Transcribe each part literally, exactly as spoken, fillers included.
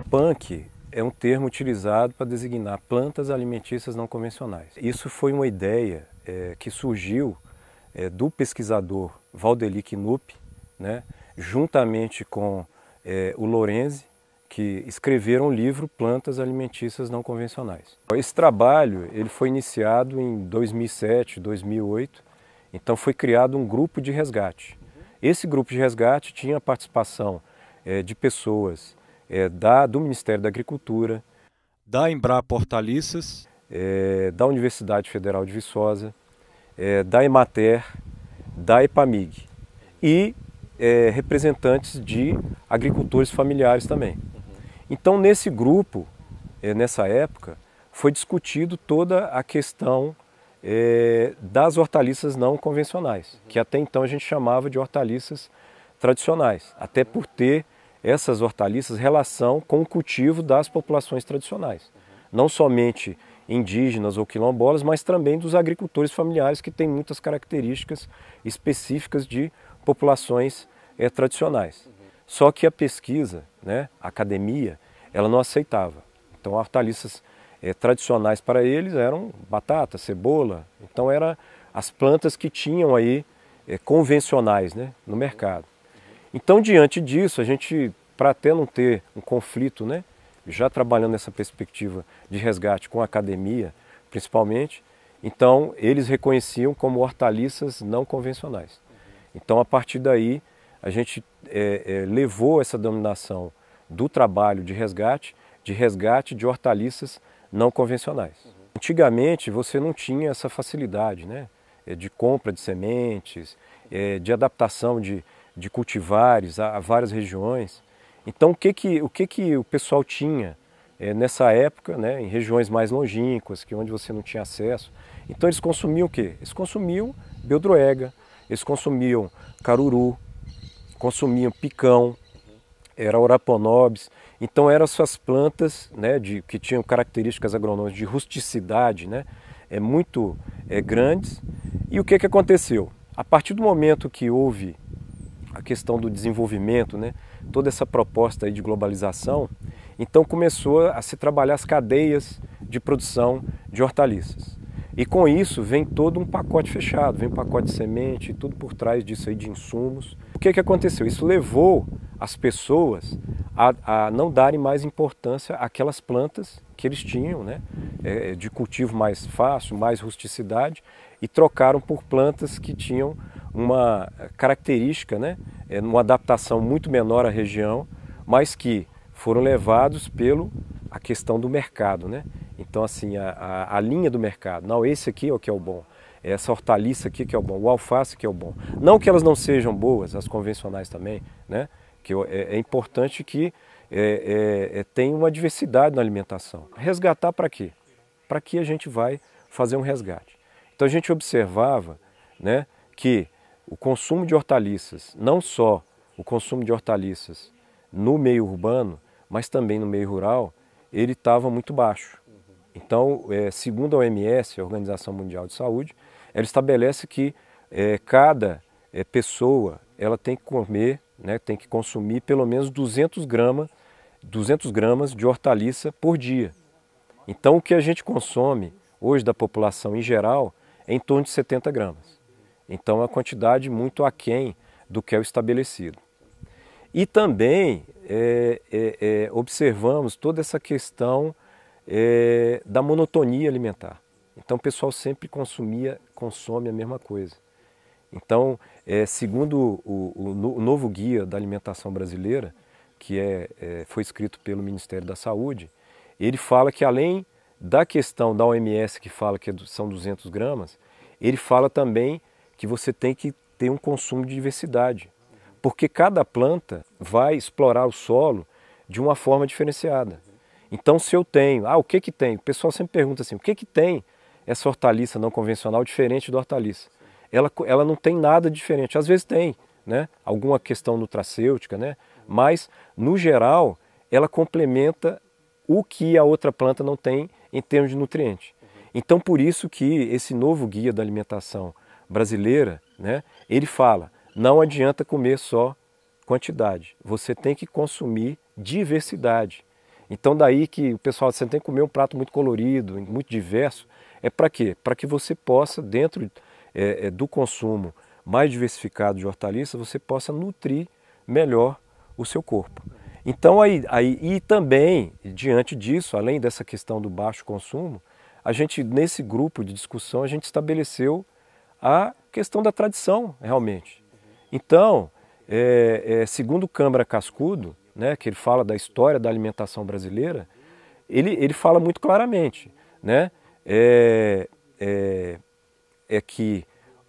punk é um termo utilizado para designar plantas alimentícias não convencionais. Isso foi uma ideia é, que surgiu é, do pesquisador Valdeli Knupp, né, juntamente com é, o Lorenzi, que escreveram o livro Plantas Alimentícias Não Convencionais. Esse trabalho ele foi iniciado em dois mil e sete, dois mil e oito, então foi criado um grupo de resgate. Esse grupo de resgate tinha a participação é, de pessoas é, da, do Ministério da Agricultura, da Embrapa Hortaliças, é, da Universidade Federal de Viçosa, é, da Emater, da Epamig e é, representantes de agricultores familiares também. Então, nesse grupo, é, nessa época, foi discutido toda a questão é, das hortaliças não convencionais, que até então a gente chamava de hortaliças tradicionais, até por ter essas hortaliças relação com o cultivo das populações tradicionais, não somente indígenas ou quilombolas, mas também dos agricultores familiares que têm muitas características específicas de populações é, tradicionais. Só que a pesquisa, né, a academia, ela não aceitava. Então, hortaliças é, tradicionais para eles eram batata, cebola, então eram as plantas que tinham aí é, convencionais, né, no mercado. Então, diante disso, a gente, para até não ter um conflito, né, já trabalhando nessa perspectiva de resgate com a academia, principalmente, então eles reconheciam como hortaliças não convencionais. Então, a partir daí, a gente é, é, levou essa denominação do trabalho de resgate, de resgate de hortaliças não convencionais. Antigamente, você não tinha essa facilidade, né, de compra de sementes, é, de adaptação de de cultivares a, a várias regiões. Então, o que que o, que que o pessoal tinha é, nessa época, né, em regiões mais longínquas, que onde você não tinha acesso? Então, eles consumiam o quê? Eles consumiam beldroega, eles consumiam caruru, consumiam picão, era oraponobis. Então, eram essas plantas, né, de, que tinham características agronômicas de rusticidade, né, é, muito é, grandes. E o que que aconteceu? A partir do momento que houve a questão do desenvolvimento, né, toda essa proposta aí de globalização, então começou a se trabalhar as cadeias de produção de hortaliças. E com isso vem todo um pacote fechado, vem um pacote de semente, tudo por trás disso aí de insumos. O que que aconteceu? Isso levou as pessoas a, a não darem mais importância àquelas plantas que eles tinham, né, de cultivo mais fácil, mais rusticidade, e trocaram por plantas que tinham uma característica, né, uma adaptação muito menor à região, mas que foram levados pelo a questão do mercado, né? Então, assim, a, a, a linha do mercado, não, esse aqui é o que é o bom, essa hortaliça aqui que é o bom, o alface que é o bom. Não que elas não sejam boas, as convencionais também, né? Que é, é importante que é, é, é, tenha uma diversidade na alimentação. Resgatar para quê? Para que a gente vai fazer um resgate. Então, a gente observava, né, que o consumo de hortaliças, não só o consumo de hortaliças no meio urbano, mas também no meio rural, ele estava muito baixo. Então, é, segundo a O M S, a Organização Mundial de Saúde, ela estabelece que é, cada é, pessoa ela tem que comer, né, tem que consumir pelo menos duzentos gramas, duzentos gramas de hortaliça por dia. Então, o que a gente consome hoje da população em geral é em torno de setenta gramas. Então, é uma quantidade muito aquém do que é o estabelecido. E também é, é, é, observamos toda essa questão é, da monotonia alimentar. Então, o pessoal sempre consumia, consome a mesma coisa. Então, é, segundo o, o, o novo Guia da Alimentação Brasileira, que é, é, foi escrito pelo Ministério da Saúde, ele fala que além da questão da O M S, que fala que são duzentos gramas, ele fala também que você tem que ter um consumo de diversidade, porque cada planta vai explorar o solo de uma forma diferenciada. Então, se eu tenho, ah, o que que tem? O pessoal sempre pergunta assim, o que que tem essa hortaliça não convencional diferente da hortaliça? Ela, ela não tem nada diferente, às vezes tem, né, alguma questão nutracêutica, né, mas, no geral, ela complementa o que a outra planta não tem em termos de nutriente. Então, por isso que esse novo Guia da Alimentação Brasileira, né, ele fala, não adianta comer só quantidade, você tem que consumir diversidade. Então daí que o pessoal, você tem que comer um prato muito colorido, muito diverso, é para quê? Para que você possa, dentro é, é, do consumo mais diversificado de hortaliças, você possa nutrir melhor o seu corpo. Então aí, aí e também, diante disso, além dessa questão do baixo consumo, a gente, nesse grupo de discussão, a gente estabeleceu a questão da tradição, realmente. Então, é, é, segundo Câmara Cascudo, né, que ele fala da história da alimentação brasileira, ele, ele fala muito claramente, né, é, é, é que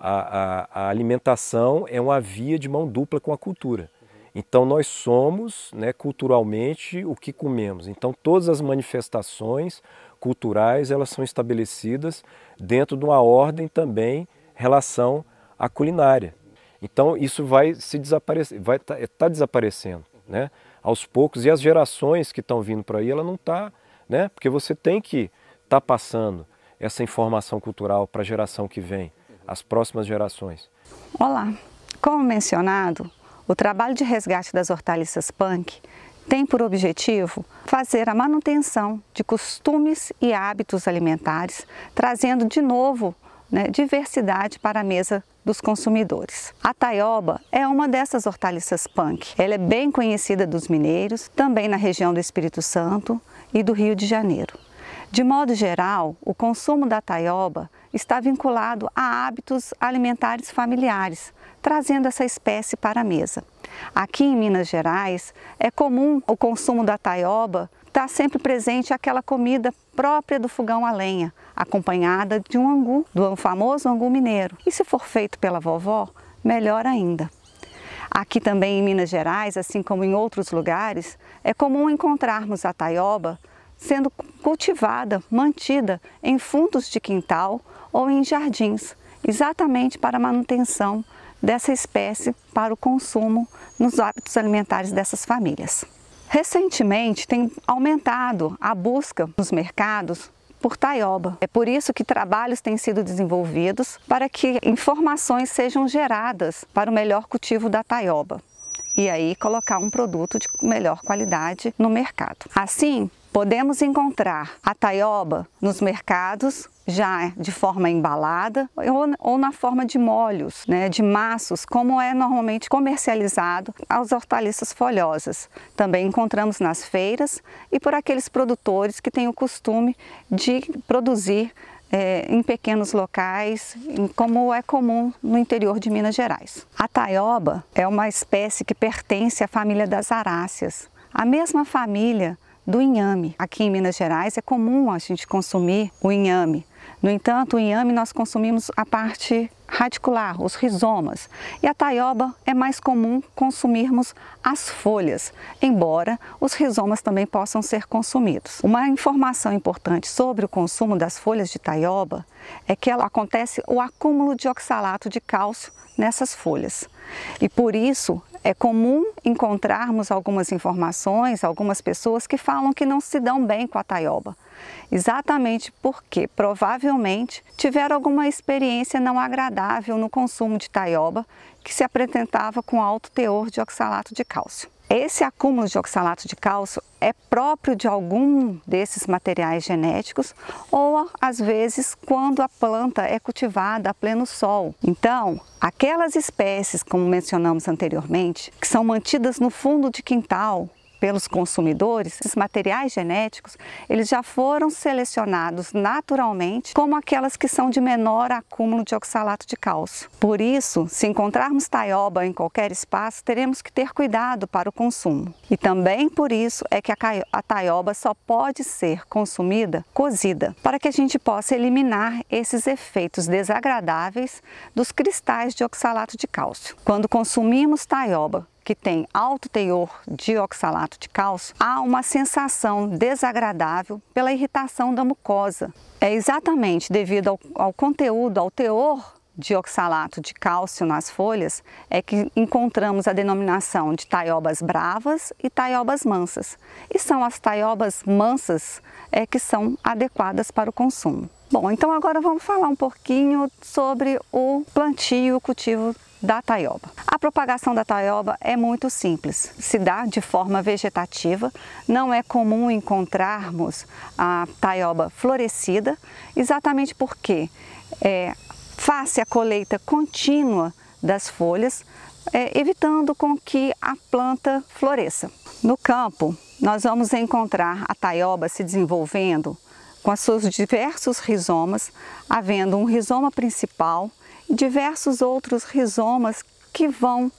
a, a, a alimentação é uma via de mão dupla com a cultura. Então nós somos, né, culturalmente o que comemos. Então todas as manifestações culturais elas são estabelecidas dentro de uma ordem também em relação à culinária. Então isso vai se desaparecer, vai tá, tá desaparecendo, né, aos poucos, e as gerações que estão vindo por aí, ela não está, né, porque você tem que estar tá passando essa informação cultural para a geração que vem, as próximas gerações. Olá, como mencionado, o trabalho de resgate das hortaliças punk tem por objetivo fazer a manutenção de costumes e hábitos alimentares, trazendo de novo, né, diversidade para a mesa dos consumidores. A taioba é uma dessas hortaliças punk. Ela é bem conhecida dos mineiros, também na região do Espírito Santo e do Rio de Janeiro. De modo geral, o consumo da taioba está vinculado a hábitos alimentares familiares, trazendo essa espécie para a mesa. Aqui em Minas Gerais, é comum o consumo da taioba estar sempre presente aquela comida própria do fogão a lenha, acompanhada de um angu, do famoso angu mineiro. E se for feito pela vovó, melhor ainda. Aqui também em Minas Gerais, assim como em outros lugares, é comum encontrarmos a taioba sendo cultivada, mantida em fundos de quintal ou em jardins, exatamente para a manutenção dessa espécie para o consumo nos hábitos alimentares dessas famílias. Recentemente tem aumentado a busca nos mercados por taioba. É por isso que trabalhos têm sido desenvolvidos para que informações sejam geradas para o melhor cultivo da taioba e aí colocar um produto de melhor qualidade no mercado. Assim, podemos encontrar a taioba nos mercados já de forma embalada ou, ou na forma de molhos, né, de maços, como é normalmente comercializado as hortaliças folhosas. Também encontramos nas feiras e por aqueles produtores que têm o costume de produzir é, em pequenos locais, como é comum no interior de Minas Gerais. A taioba é uma espécie que pertence à família das aráceas, a mesma família do inhame. Aqui em Minas Gerais é comum a gente consumir o inhame. No entanto, o inhame nós consumimos a parte radicular, os rizomas. E a taioba é mais comum consumirmos as folhas, embora os rizomas também possam ser consumidos. Uma informação importante sobre o consumo das folhas de taioba é que ela acontece o acúmulo de oxalato de cálcio nessas folhas. E por isso é comum encontrarmos algumas informações, algumas pessoas que falam que não se dão bem com a taioba. Exatamente porque provavelmente tiveram alguma experiência não agradável no consumo de taioba que se apresentava com alto teor de oxalato de cálcio. Esse acúmulo de oxalato de cálcio é próprio de algum desses materiais genéticos ou, às vezes, quando a planta é cultivada a pleno sol. Então, aquelas espécies, como mencionamos anteriormente, que são mantidas no fundo de quintal pelos consumidores, esses materiais genéticos, eles já foram selecionados naturalmente como aquelas que são de menor acúmulo de oxalato de cálcio. Por isso, se encontrarmos taioba em qualquer espaço, teremos que ter cuidado para o consumo. E também por isso é que a taioba só pode ser consumida cozida, para que a gente possa eliminar esses efeitos desagradáveis dos cristais de oxalato de cálcio. Quando consumimos taioba que tem alto teor de oxalato de cálcio, há uma sensação desagradável pela irritação da mucosa. É exatamente devido ao, ao conteúdo, ao teor de oxalato de cálcio nas folhas, é que encontramos a denominação de taiobas bravas e taiobas mansas. E são as taiobas mansas é, que são adequadas para o consumo. Bom, então agora vamos falar um pouquinho sobre o plantio e o cultivo da taioba. A propagação da taioba é muito simples, se dá de forma vegetativa, não é comum encontrarmos a taioba florescida, exatamente porque é, faz-se a colheita contínua das folhas, é, evitando com que a planta floresça. No campo, nós vamos encontrar a taioba se desenvolvendo com os seus diversos rizomas, havendo um rizoma principal e diversos outros rizomas que vão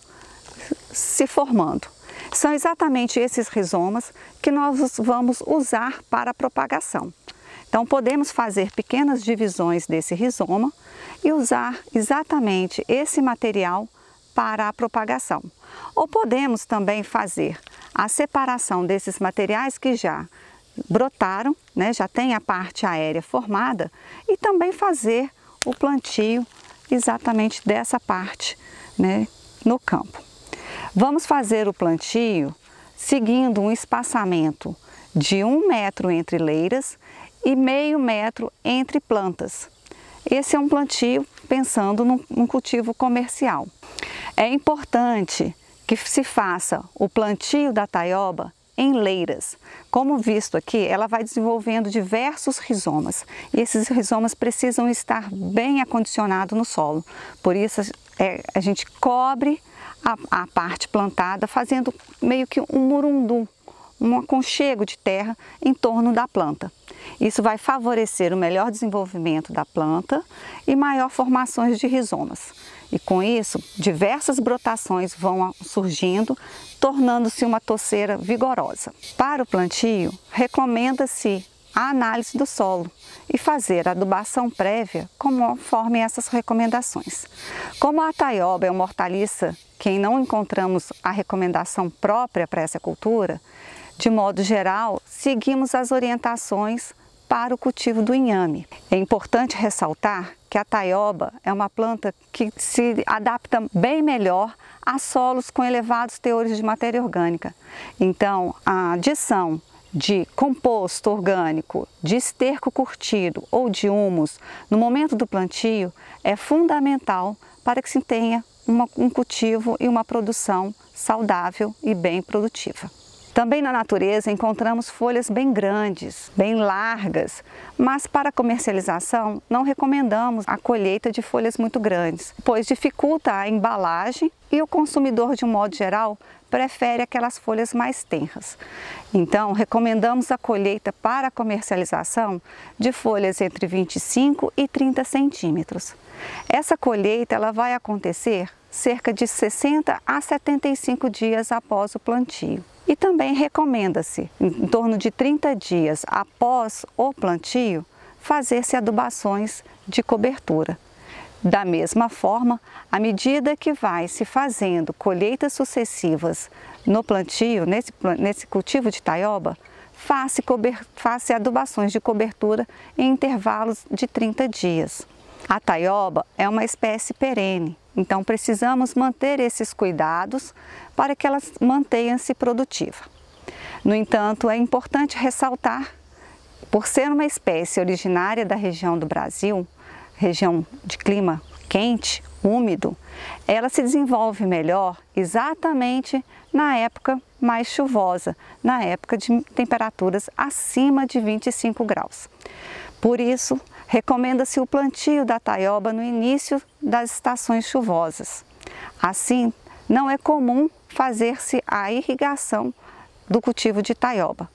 se formando. São exatamente esses rizomas que nós vamos usar para a propagação. Então podemos fazer pequenas divisões desse rizoma e usar exatamente esse material para a propagação. Ou podemos também fazer a separação desses materiais que já brotaram, né, já tem a parte aérea formada, e também fazer o plantio exatamente dessa parte, né, no campo. Vamos fazer o plantio seguindo um espaçamento de um metro entre leiras e meio metro entre plantas. Esse é um plantio pensando num, num cultivo comercial. É importante que se faça o plantio da taioba em leiras. Como visto aqui, ela vai desenvolvendo diversos rizomas e esses rizomas precisam estar bem acondicionados no solo. Por isso é, a gente cobre a, a parte plantada fazendo meio que um murundum, um aconchego de terra em torno da planta. Isso vai favorecer o melhor desenvolvimento da planta e maior formações de rizomas. E com isso, diversas brotações vão surgindo, tornando-se uma toceira vigorosa. Para o plantio, recomenda-se a análise do solo e fazer a adubação prévia conforme essas recomendações. Como a taioba é uma hortaliça que não encontramos a recomendação própria para essa cultura, de modo geral, seguimos as orientações para o cultivo do inhame. É importante ressaltar que a taioba é uma planta que se adapta bem melhor a solos com elevados teores de matéria orgânica. Então, a adição de composto orgânico, de esterco curtido ou de humus no momento do plantio é fundamental para que se tenha uma, um cultivo e uma produção saudável e bem produtiva. Também na natureza encontramos folhas bem grandes, bem largas, mas para comercialização não recomendamos a colheita de folhas muito grandes, pois dificulta a embalagem e o consumidor, de um modo geral, prefere aquelas folhas mais tenras. Então, recomendamos a colheita para comercialização de folhas entre vinte e cinco e trinta centímetros. Essa colheita ela vai acontecer cerca de sessenta a setenta e cinco dias após o plantio. E também recomenda-se, em torno de trinta dias após o plantio, fazer-se adubações de cobertura. Da mesma forma, à medida que vai se fazendo colheitas sucessivas no plantio, nesse, nesse cultivo de taioba, faça, faça adubações de cobertura em intervalos de trinta dias. A taioba é uma espécie perene, então precisamos manter esses cuidados para que ela mantenha-se produtiva. No entanto, é importante ressaltar, por ser uma espécie originária da região do Brasil, região de clima quente, úmido, ela se desenvolve melhor exatamente na época mais chuvosa, na época de temperaturas acima de vinte e cinco graus. Por isso, recomenda-se o plantio da taioba no início das estações chuvosas. Assim, não é comum fazer-se a irrigação do cultivo de taioba.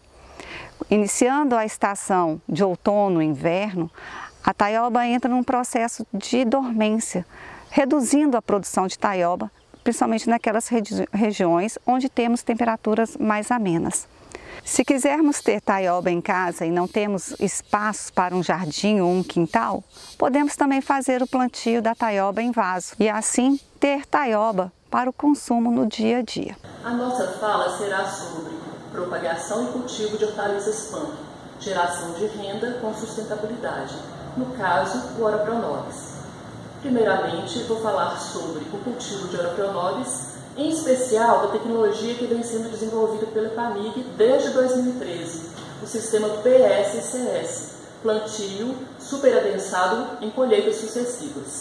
Iniciando a estação de outono e inverno, a taioba entra num processo de dormência, reduzindo a produção de taioba, principalmente naquelas regi- regiões onde temos temperaturas mais amenas. Se quisermos ter taioba em casa e não temos espaço para um jardim ou um quintal, podemos também fazer o plantio da taioba em vaso e assim ter taioba para o consumo no dia a dia. A nossa fala será sobre propagação e cultivo de hortaliças punk, geração de renda com sustentabilidade, no caso, o Oropraenobis. Primeiramente, vou falar sobre o cultivo de Oropraenobis, em especial da tecnologia que vem sendo desenvolvida pela EPAMIG desde dois mil e treze, o sistema P S C S, plantio superadensado em colheitas sucessivas.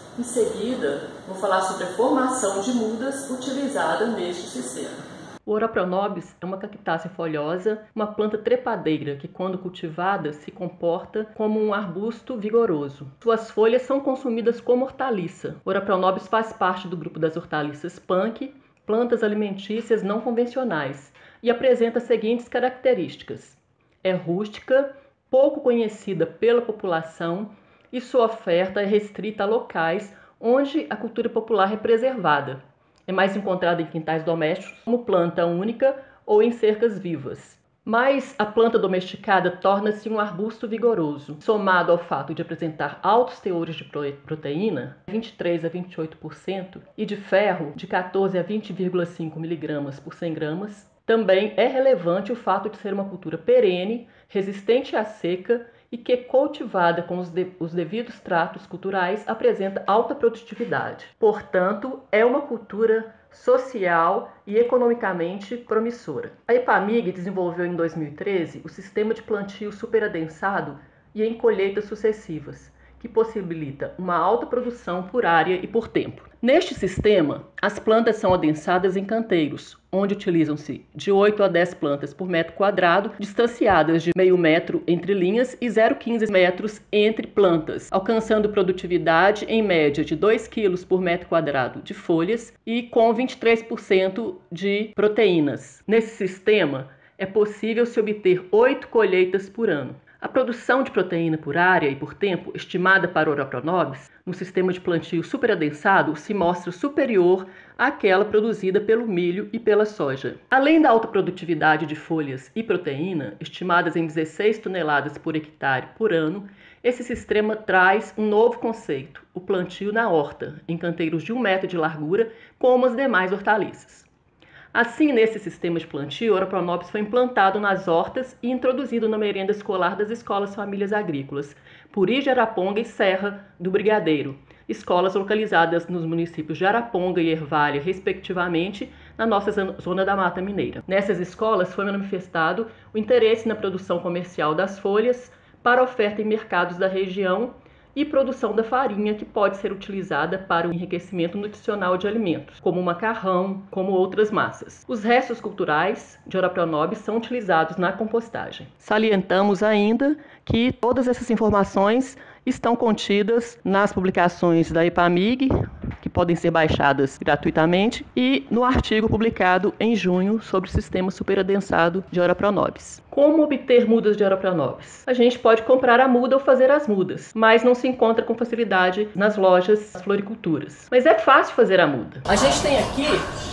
Em seguida, vou falar sobre a formação de mudas utilizada neste sistema. O Oropronobis é uma cactácea folhosa, uma planta trepadeira que, quando cultivada, se comporta como um arbusto vigoroso. Suas folhas são consumidas como hortaliça. O Oropronobis faz parte do grupo das hortaliças punk, plantas alimentícias não convencionais, e apresenta as seguintes características. É rústica, pouco conhecida pela população, e sua oferta é restrita a locais onde a cultura popular é preservada. É mais encontrada em quintais domésticos como planta única ou em cercas vivas. Mas a planta domesticada torna-se um arbusto vigoroso, somado ao fato de apresentar altos teores de proteína, vinte e três a vinte e oito por cento, e de ferro, de quatorze a vinte vírgula cinco miligramas por cem gramas. Também é relevante o fato de ser uma cultura perene, resistente à seca e que, cultivada com os, de, os devidos tratos culturais, apresenta alta produtividade. Portanto, é uma cultura social e economicamente promissora. A Epamig desenvolveu em dois mil e treze o sistema de plantio superadensado e em colheitas sucessivas, que possibilita uma alta produção por área e por tempo. Neste sistema, as plantas são adensadas em canteiros, onde utilizam-se de oito a dez plantas por metro quadrado, distanciadas de meio metro entre linhas e zero vírgula quinze metros entre plantas, alcançando produtividade em média de dois quilos por metro quadrado de folhas e com vinte e três por cento de proteínas. Nesse sistema, é possível se obter oito colheitas por ano. A produção de proteína por área e por tempo, estimada para o Oropronobis, no sistema de plantio superadensado, se mostra superior àquela produzida pelo milho e pela soja. Além da alta produtividade de folhas e proteína, estimadas em dezesseis toneladas por hectare por ano, esse sistema traz um novo conceito, o plantio na horta, em canteiros de um metro de largura, como as demais hortaliças. Assim, nesse sistema de plantio, o Oropronobis foi implantado nas hortas e introduzido na merenda escolar das escolas famílias agrícolas, Puri de Araponga e Serra do Brigadeiro, escolas localizadas nos municípios de Araponga e Ervalha, respectivamente, na nossa zona da Mata Mineira. Nessas escolas foi manifestado o interesse na produção comercial das folhas para oferta em mercados da região e produção da farinha, que pode ser utilizada para o enriquecimento nutricional de alimentos, como o macarrão, como outras massas. Os restos culturais de Oropronobis são utilizados na compostagem. Salientamos ainda que todas essas informações estão contidas nas publicações da Epamig, que podem ser baixadas gratuitamente, e no artigo publicado em junho sobre o sistema superadensado de Oropronobis. Como obter mudas de Oropronobis? A gente pode comprar a muda ou fazer as mudas, mas não se encontra com facilidade nas lojas das floriculturas. Mas é fácil fazer a muda. A gente tem aqui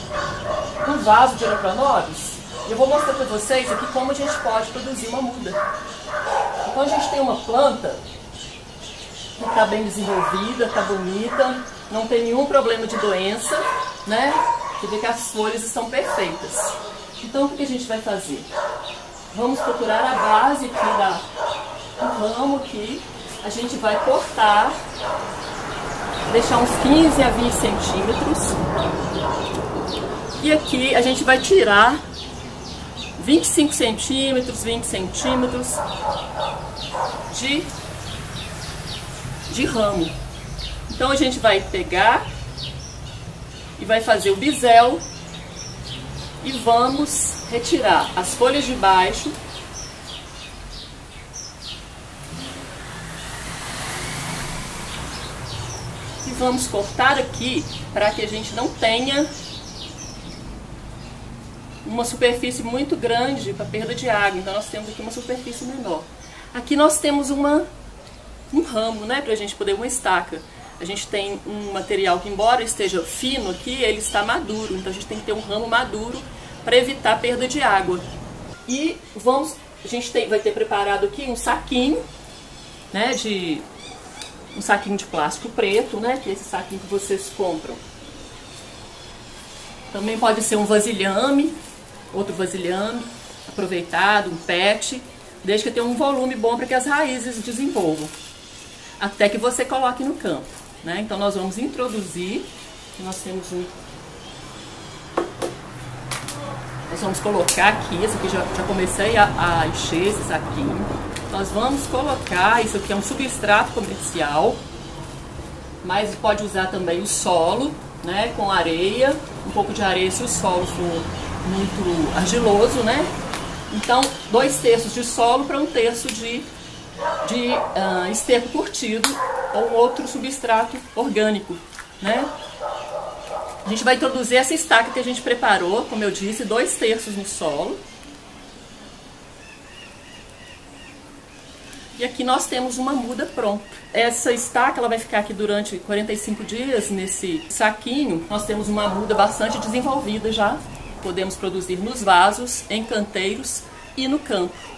um vaso de Oropronobis e eu vou mostrar para vocês aqui como a gente pode produzir uma muda. Então a gente tem uma planta que está bem desenvolvida, está bonita, não tem nenhum problema de doença, né? Você vê que as folhas estão perfeitas. Então o que a gente vai fazer? Vamos procurar a base aqui da, do ramo aqui. A gente vai cortar, deixar uns quinze a vinte centímetros. E aqui a gente vai tirar vinte e cinco centímetros, vinte centímetros de de ramo. Então a gente vai pegar e vai fazer o bisel e vamos retirar as folhas de baixo e vamos cortar aqui para que a gente não tenha uma superfície muito grande para perda de água. Então nós temos aqui uma superfície menor. Aqui nós temos uma um ramo, né, para a gente poder, uma estaca. A gente tem um material que, embora esteja fino aqui, ele está maduro, então a gente tem que ter um ramo maduro para evitar a perda de água. E vamos, a gente tem, vai ter preparado aqui um saquinho, né, de um saquinho de plástico preto, né, que é esse saquinho que vocês compram. Também pode ser um vasilhame, outro vasilhame aproveitado, um pet, desde que tenha um volume bom para que as raízes desenvolvam, até que você coloque no campo, né? Então nós vamos introduzir, nós temos um, nós vamos colocar aqui, esse aqui já, já comecei a, a encher esse saquinho. Nós vamos colocar, isso aqui é um substrato comercial, mas pode usar também o solo, né, com areia, um pouco de areia se o solo for muito argiloso, né? Então, dois terços de solo para um terço de, de uh, esterco curtido ou um outro substrato orgânico, né? A gente vai introduzir essa estaca que a gente preparou, como eu disse, dois terços no solo. E aqui nós temos uma muda pronta. Essa estaca ela vai ficar aqui durante quarenta e cinco dias nesse saquinho. Nós temos uma muda bastante desenvolvida já. Podemos produzir nos vasos, em canteiros e no campo.